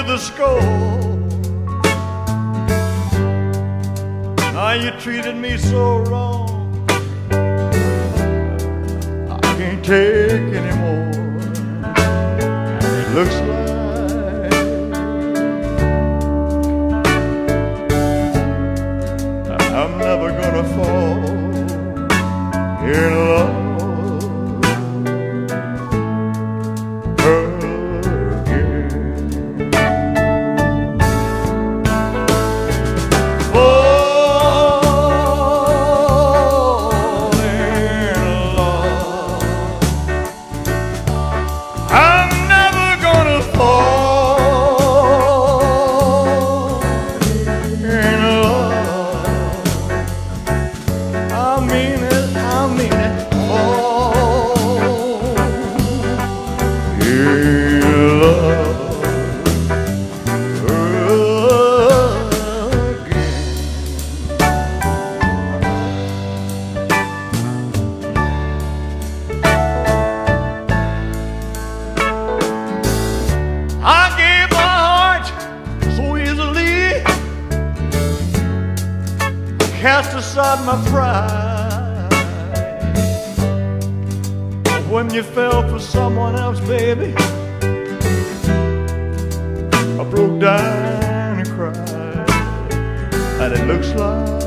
the score. Now you treated me so wrong, I can't take anymore. It looks like I'm never gonna fall in love again. Fall in love. I'm never gonna fall in love. I mean it, I mean it. I gave my heart so easily, cast aside my pride. When you fell for someone else, baby, I broke down and cried. And it looks like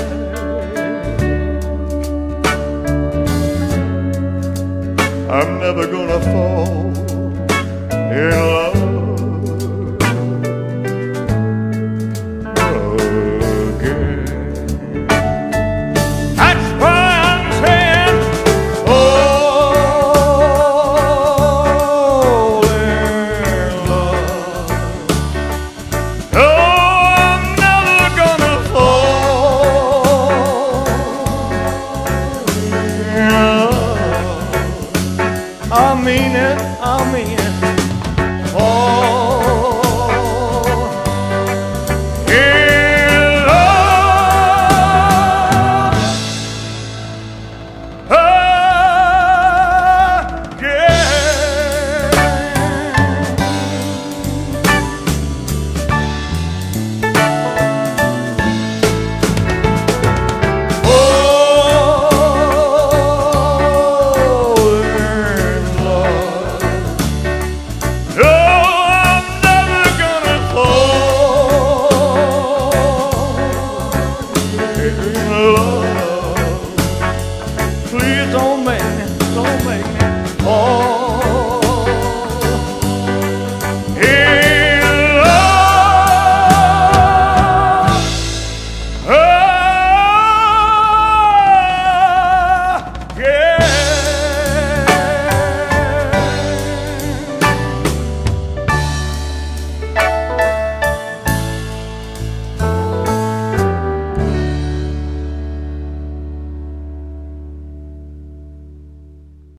I'm never gonna fall in love again. That's why I'm saying fall in love. Oh, I'm never gonna fall in love. I mean it, I mean it.